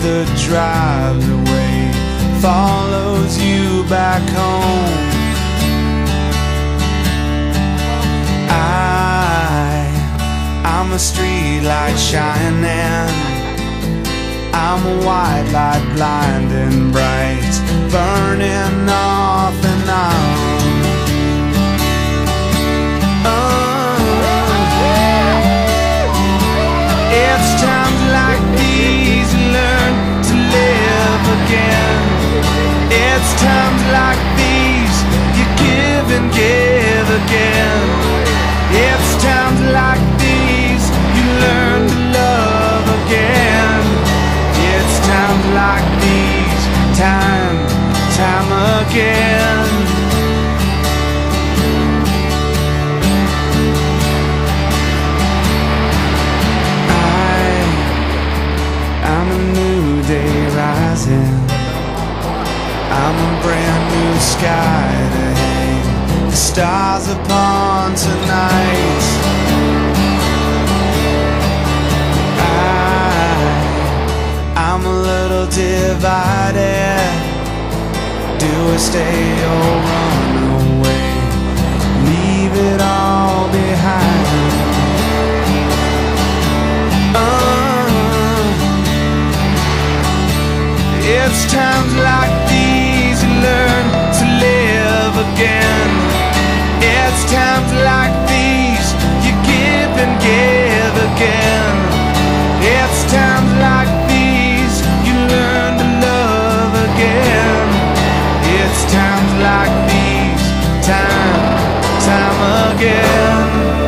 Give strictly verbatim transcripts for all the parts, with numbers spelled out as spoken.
that drives away follows you back home. I, I'm a street light shining, I'm a white light blinding bright, burning off and on. It's times like these you learn to live again. It's times like these you give and give again. It's times like these you learn to love again. It's times like these, time, time again. I'm a brand new sky to hang the stars upon tonight. I, I'm a little divided. Do I stay or run away? Leave it all behind. It's times like these you learn to live again. It's times like these you give and give again. It's times like these you learn to love again. It's times like these, time, time again.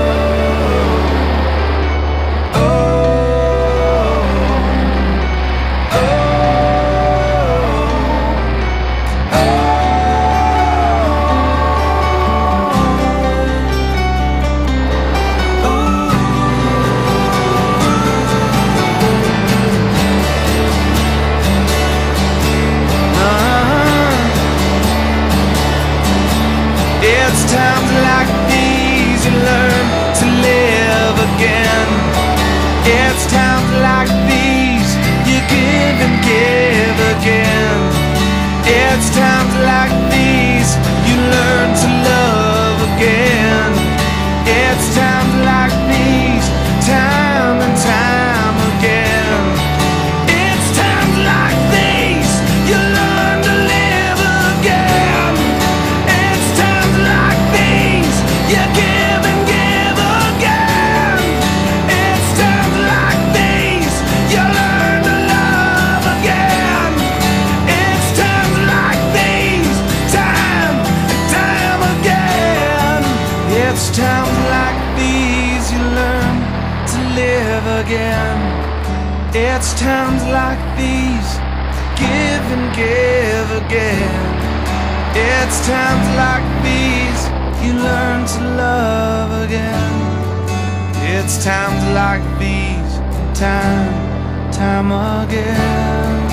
It's times like these you learn to live again. It's times like these you give and give again. It's times like these you learn to love again. It's times like these, time and time again. It's times like these you learn to live again. It's times like these you give and give again. It's times like these you learn to love again. It's times like these, time and time again. It's times like these you learn to live again. It's times like these, give and give again. It's times like these you learn to love again. It's times like these, time, time again.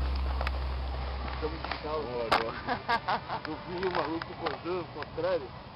Eu vi o maluco cortando, contrário.